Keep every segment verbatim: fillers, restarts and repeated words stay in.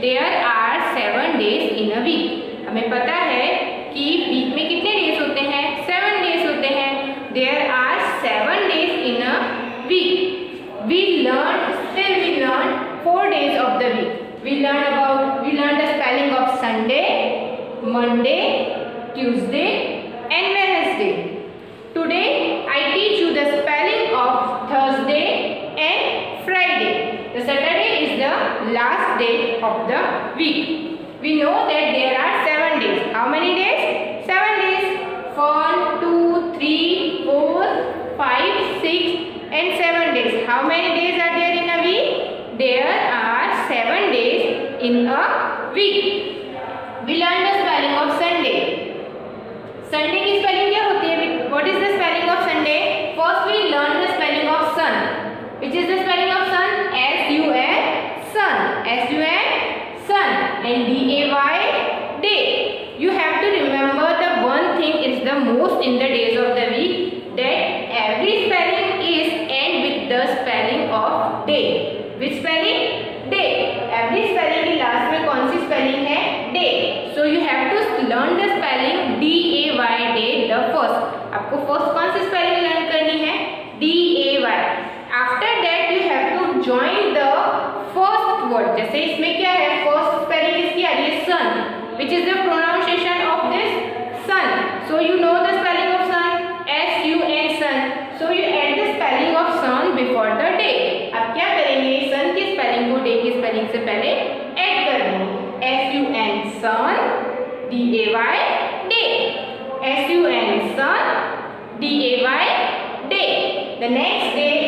There are seven days in a week. हमें पता है कि वीक में कितने डेज होते हैं, सेवन डेज होते हैं। There are seven days in a week. We learn still we learn four days of the week. We learn about we learn the spelling of Sunday, Monday, Tuesday and Wednesday. Today I teach you the spelling of Thursday and Friday. The Saturday is the last day of the week. We know that there are seven days. How many days? Seven days. One, two, three, four, five, six and seven days. How many days are there in a week? There are seven days in a week. We learn the spelling of Sunday. Sunday की spelling क्या होती है? What is the spelling of Sunday? First we learn the spelling of sun. Which is the spelling of sun? S U N, sun. S U N, sun. And D A Y, day. You have to remember the one thing is the most in the days of the week, that every spelling is end with the spelling of day. Which spelling? Day. Every spelling की last में कौन सी spelling है? Day. So you have to learn the spelling D A Y, day, the first. आपको first कौन सी spelling learn करनी है? D A Y. After that you have to join the first word. जैसे इसमें क्या है? First spelling इसकी आ रही है sun. Which is the pronunciation of this sun? So you know the spelling of sun? S U N, sun. So you add the spelling of sun before the day. अब क्या करेंगे? सन की spelling को day की spelling से पहले add कर देंगे। S U N, sun, D A Y, day. S U N, sun, D A Y, day. The next day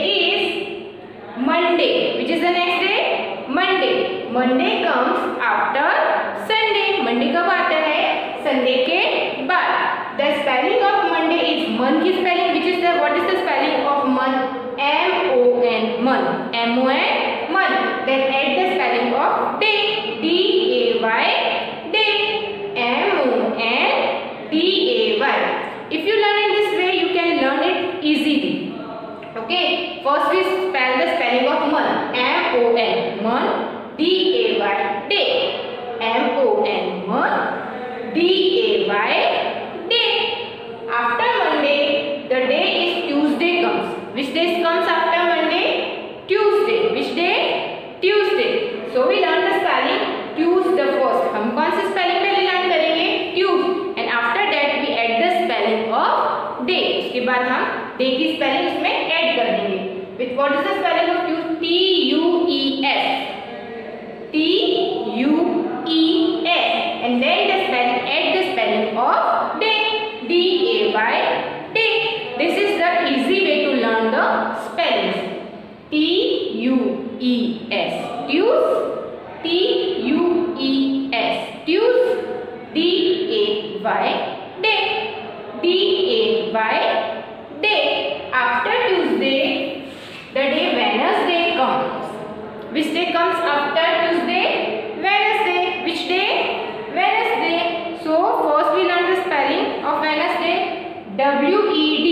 is Monday. Which is the next day? Monday. Monday comes after Sunday. Monday कब आता है? Sunday के बाद. The spelling of Monday is Mon की spelling. Which is the what is the spelling of month? M O N, month. M O N, month. Then add the spelling of day. D A Y, day. M O N, D A Y. If you learn in this way, you can learn it easily. Okay. First we spell the spelling of month. M O N, month. D A Y, day. M O N, month. D A Y, day. After Monday, the day is Tuesday comes. Which day comes after Monday? Tuesday. Which day? Tuesday. So we learn the spelling Tuesday first. हम कौन सी spelling पहले learn करेंगे? Tuesday. And after that we add the spelling of day. उसके बाद हम day की spelling इसमें add कर देंगे. With what is the spelling of Tuesday? T U E S. T U E S. And then the spelling add the spelling of day. D A Y, day. This is the easy way to learn the spellings. T U E S, Tues. T U E S, Tues. D A Y, day. D A Y, day. After Tuesday, the day Wednesday comes. Which day comes after Tuesday? Wednesday. Which day? Wednesday. So first we learn the spelling of Wednesday. W E D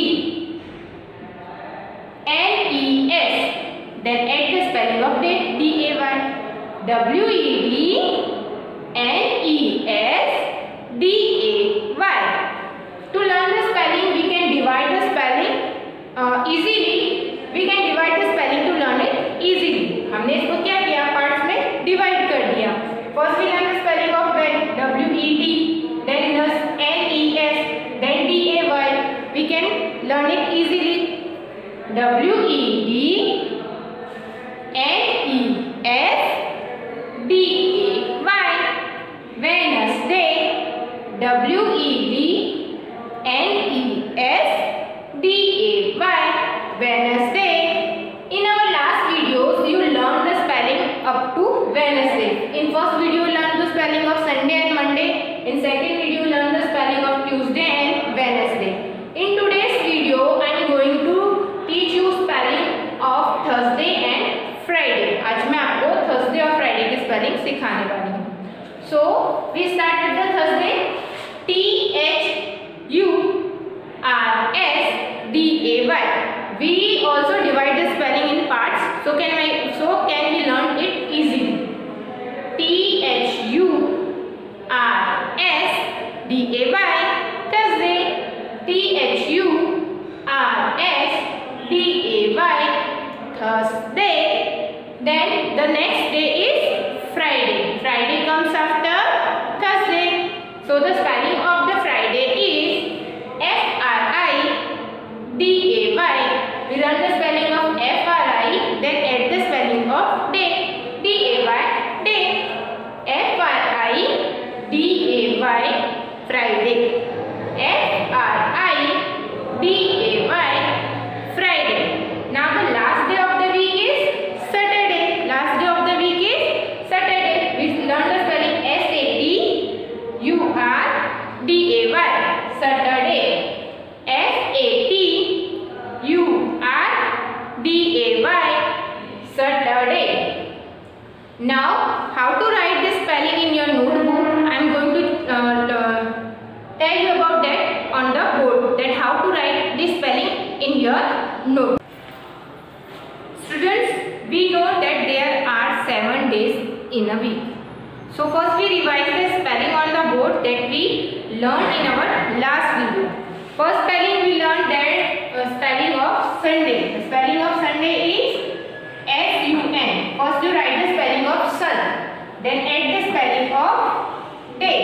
N E S. Then add the spelling of day. D A Y. W E D N E S D A Y. To learn the spelling, we can divide the spelling uh, easily. We can divide the spelling to learn it easily. हमने इसको क्या किया? Parts में divide कर दिया. First we learn the spelling of when. W E D, then N E S, then D A Y. We can learn it easily. W E D N E S D A Y. Wednesday. W E D N E S D A Y. Wednesday. In our last videos, you learned the spelling up to Wednesday. In first video, you learned the spelling of Sunday and Monday. In second video, you learned the spelling of Tuesday and Wednesday. In today's video, I am going to teach you spelling of Thursday and Friday. आज मैं आपको Thursday और Friday की spelling सिखाने वाली हूँ. So we start with the Thursday. T H U R S D A Y. We also divide the spelling in parts. So can I? So can we learn it easily? T H A Y, Thursday. T H U R S D A Y, Thursday. Then the next day is Friday. Friday comes after Thursday. So the spelling of the Friday is F R I D A Y. We learn the spelling of F R I, then add the spelling of day. D A Y, day. F R I D A Y, Friday. F R I D A Y, Friday. Now the last day of the week is Saturday. Last day of the week is Saturday. We learn the spelling S A T U R D A Y, Saturday. S A T U R D A Y, Saturday. Now, how to write this spelling in your notebook? I am going to uh, uh, tell you about that on the board. That how to write this spelling in your note. Students, we know that there are seven days in a week. So first we revise the spelling on the board that we learned in our last video. First spelling we learned that uh, spelling of Sunday. The spelling of Sunday is S U N. First you write the spelling of sun. Then add the spelling of day.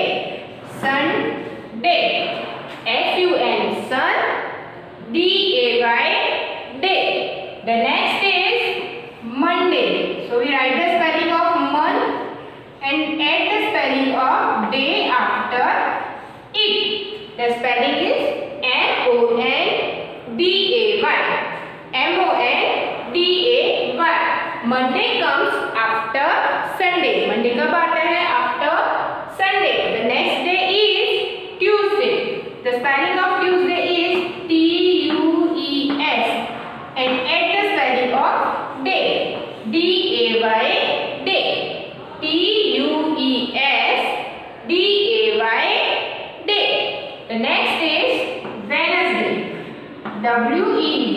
Sunday. S U N, sun. D A Y, day. The next is Monday. So we write the spelling of month and add the spelling of day after it. The spelling is M O N D A Y. M O N D A Y. Monday comes after Sunday. Monday कब आता है? After Sunday. The next day is Tuesday. The spelling of Tuesday is T U E S. And add the spelling of day. D A Y, day. T U E S D A Y, day. The next is Wednesday. W E D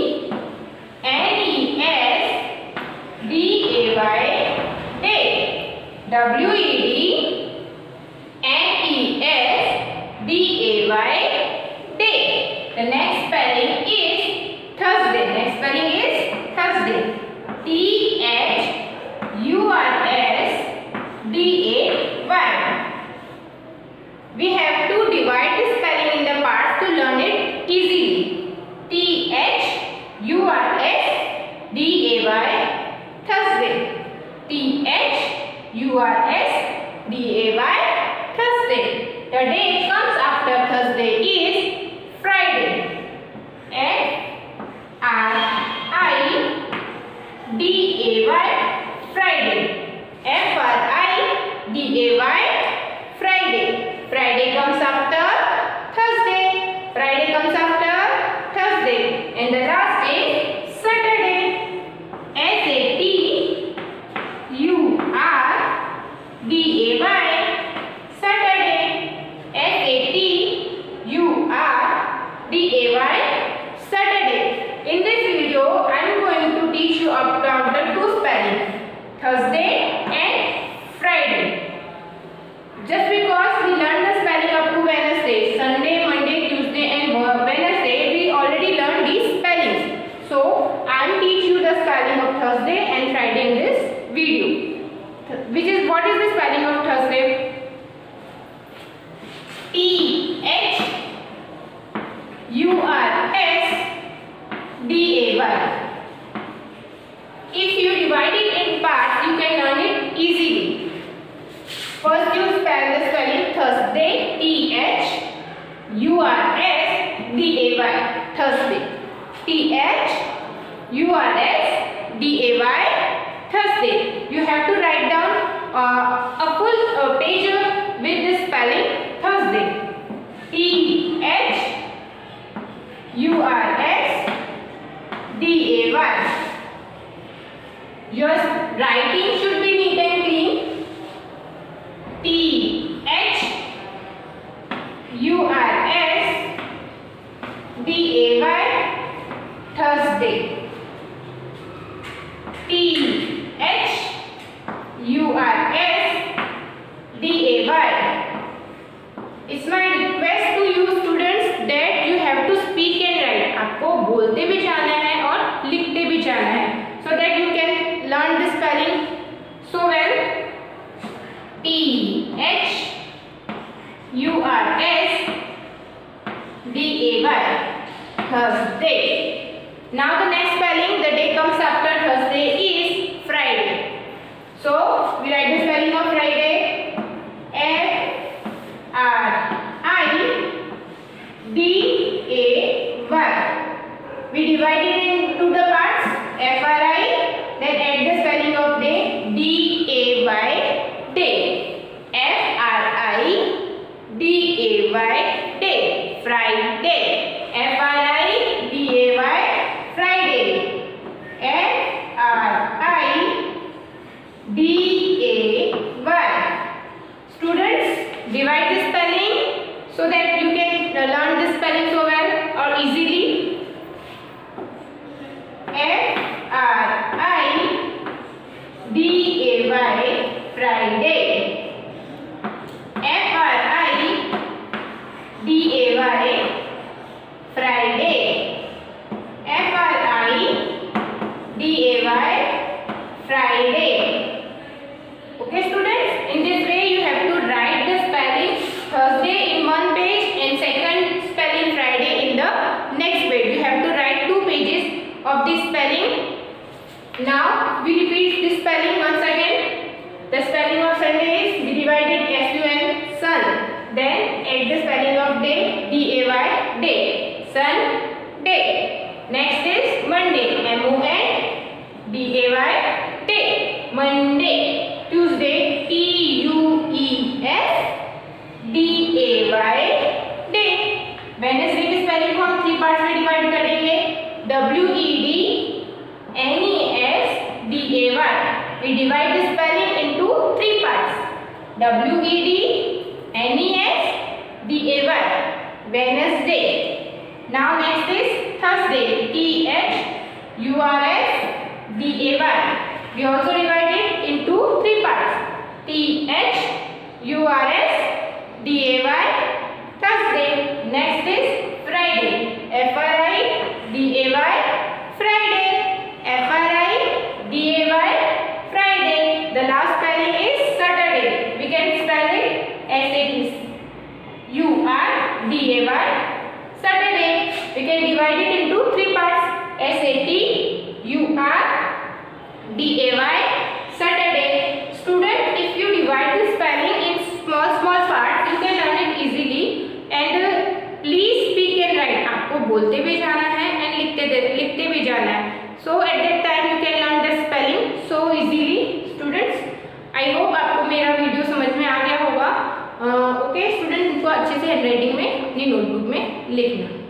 N E S D A Y, day. W E D N E S D A Y, day. The next spelling is Thursday. Next spelling is Thursday. T H U R S D A Y. We have to divide the spelling in the parts to learn it easily. T H U R S D A Y, Thursday. T H U R S D A Y, Thursday. The day comes after Thursday is Friday. F R I D A Y, Friday. F R I D A Y, Friday. Friday comes after Thursday. Friday comes after Thursday. And the last is Saturday. S A T U R D A Y, Saturday. S A T U R D A Y, Saturday. In this video, I am going to teach you about the two spellings, Thursday and Friday. Just because we learned the spelling up to Wednesday, Sunday, Monday, Tuesday and Wednesday, we already learned these spellings. So, I am teach you the spelling of Thursday and Friday in this video. Which is, what is the spelling of Thursday? T H U R S D A Y. If you divide it in parts, you can learn it easily. First you spell the spelling Thursday, T H U R S D A Y, Thursday. T H U R S D A Y, Thursday. You have to write down uh, a full uh, page with this spelling Thursday. T H U R S D A Y. Your writing should be neat and clean. T H U R S D A Y, Thursday. T H U R S D A Y. इस it's my request to you students that you have to speak and write. आपको बोलते भी जाना है और लिखते भी जाना है, so that you can learn the spelling so well. T H U R S D A Y, Thursday. Now the next spelling, the day comes after Thursday is Friday. So we write the spelling of Friday. F R I D A Y. We divide it into the parts. F R I, then add the spelling of day. D A Y, day. F R I D A Y, day. Friday. F R I D A Y, Friday. F R I D A Y. Students, divide the spelling so that you can learn the spelling so well or easily. F R I D A Y, Friday. F R I D A Y, Friday. F R I D A Y, Friday. Okay students, in this way you have to write the spelling Thursday in one page and second spelling Friday in the next page. You have to write two pages of this spelling. Now we repeat this spelling once again. The spelling of Sunday is, we divide it S U N, sun. Then add the spelling of day, D A Y, day. Sunday. Next is Monday, M O N D A Y, day. Monday. Tuesday, T U E S D A Y, day. Wednesday की spelling को हम three parts में divide करेंगे, W E D N E S D A Y. We divide the spelling into three parts. W E D N E S D A Y, Wednesday. Now next is Thursday, T H U R S D A Y. We also divide it into three parts. T H U R S D A Y, Thursday. Next is Friday, F R I D A Y, Friday. F R I D A Y, Friday. The last spelling is Saturday. We can spell it as it is, U R D A Y, Saturday. We can divide it into three parts. S A T U R D A Y, Saturday. Student, if you divide the spelling in small small parts, you can learn it easily. And uh, please speak and write. आपको बोलते भी जाना है and लिखते लिखते भी जाना है. So at that time you can learn the spelling so easily. Students, I hope आपको मेरा वीडियो समझ में आ गया होगा. ओके स्टूडेंट, इनको अच्छे से हैंडराइटिंग में अपनी नोटबुक में लिखना.